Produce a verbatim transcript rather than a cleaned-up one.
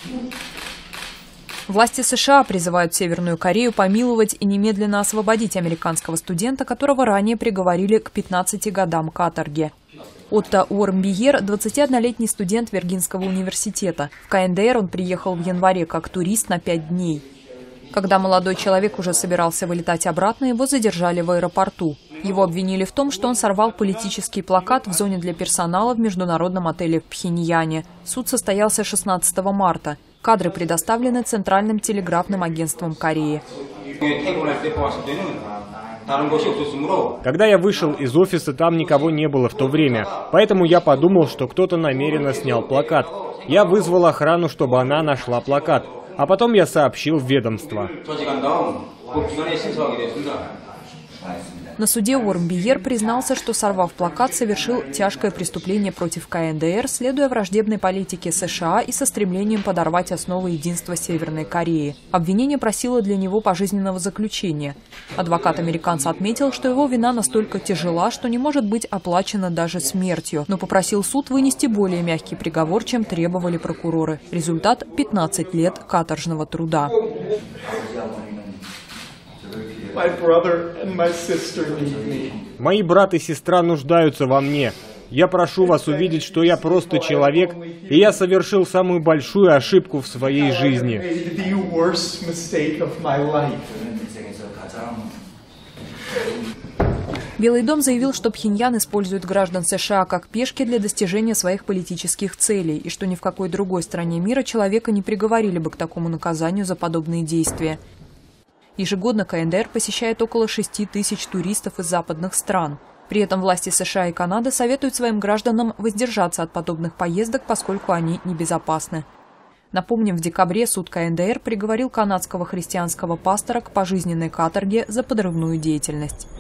Власти США призывают Северную Корею помиловать и немедленно освободить американского студента, которого ранее приговорили к пятнадцати годам каторги. Отто Уормбиер – двадцатиоднолетний студент Виргинского университета. В ка эн дэ эр он приехал в январе как турист на пять дней. Когда молодой человек уже собирался вылетать обратно, его задержали в аэропорту. Его обвинили в том, что он сорвал политический плакат в зоне для персонала в международном отеле в Пхеньяне. Суд состоялся шестнадцатого марта. Кадры предоставлены Центральным телеграфным агентством Кореи. Когда я вышел из офиса, там никого не было в то время. Поэтому я подумал, что кто-то намеренно снял плакат. Я вызвал охрану, чтобы она нашла плакат. А потом я сообщил в ведомство. На суде Уормбиер признался, что, сорвав плакат, совершил тяжкое преступление против ка эн дэ эр, следуя враждебной политике США и со стремлением подорвать основы единства Северной Кореи. Обвинение просило для него пожизненного заключения. Адвокат американца отметил, что его вина настолько тяжела, что не может быть оплачена даже смертью, но попросил суд вынести более мягкий приговор, чем требовали прокуроры. Результат – пятнадцать лет каторжного труда. Мои брат и сестра нуждаются во мне. Я прошу вас увидеть, что я просто человек, и я совершил самую большую ошибку в своей жизни. Белый дом заявил, что Пхеньян использует граждан США как пешки для достижения своих политических целей, и что ни в какой другой стране мира человека не приговорили бы к такому наказанию за подобные действия. Ежегодно ка эн дэ эр посещает около шести тысяч туристов из западных стран. При этом власти США и Канады советуют своим гражданам воздержаться от подобных поездок, поскольку они небезопасны. Напомним, в декабре суд ка эн дэ эр приговорил канадского христианского пастора к пожизненной каторге за подрывную деятельность.